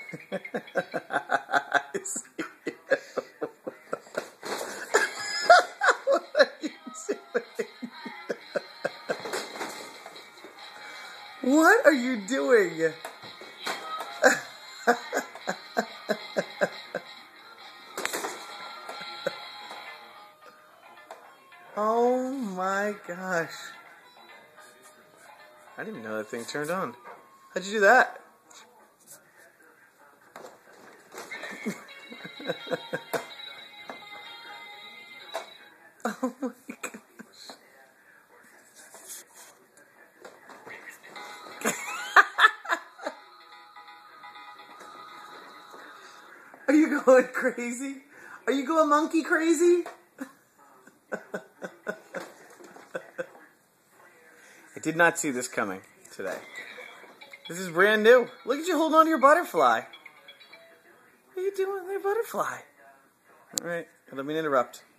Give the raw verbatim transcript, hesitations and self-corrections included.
I see you. What are you doing? What are you doing? Oh my gosh. I didn't even know that thing turned on. How'd you do that? Oh my gosh. Are you going crazy? Are you going monkey crazy? I did not see this coming today. This is brand new. Look at you holding on to your butterfly. What are you doing with your butterfly? All right, let me interrupt.